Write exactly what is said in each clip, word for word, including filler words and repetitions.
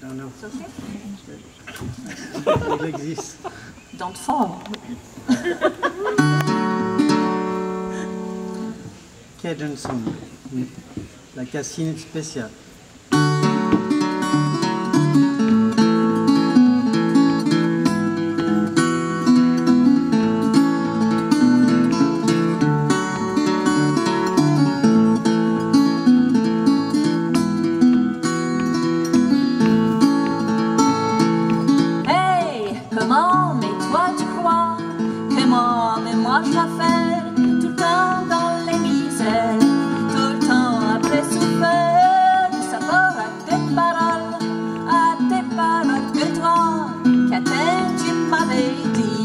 don't know. It's okay. Il existe. Don't fall. Cajun song. La cassine spéciale. Comment, mais toi tu crois que moi, mais moi je la fais tout le temps dans les misères, tout le temps après souffrir, ça part à tes paroles, à tes paroles que toi, qu'atteint tu m'avais dit.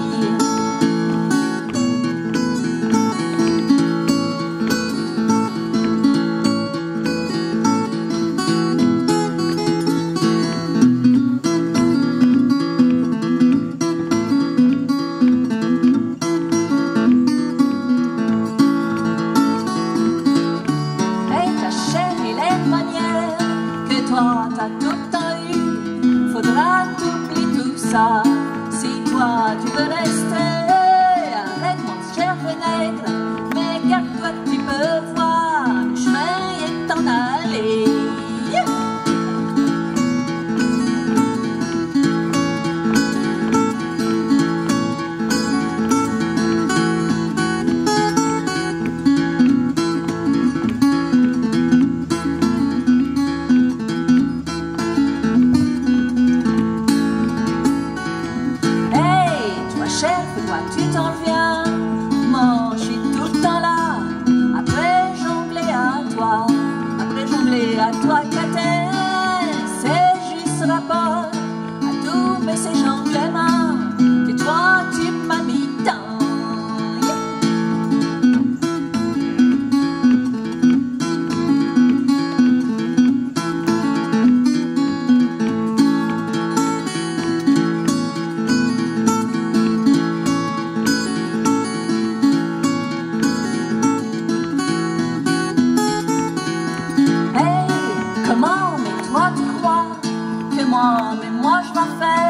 T'as tout le temps eu, faudra t'oublier tout ça. Si toi tu veux rester, arrête mon cher fenêtre, mais garde-toi, tu peux voir le chemin est t'en aller. Chef, toi tu t'en reviens, moi je suis tout le temps là, après jongler à toi, après jongler à toi catin, c'est juste rapport à tous mes ces jonglements que toi tu m'as mis dans. Comment, mais toi tu crois que moi, mais moi je m'en fais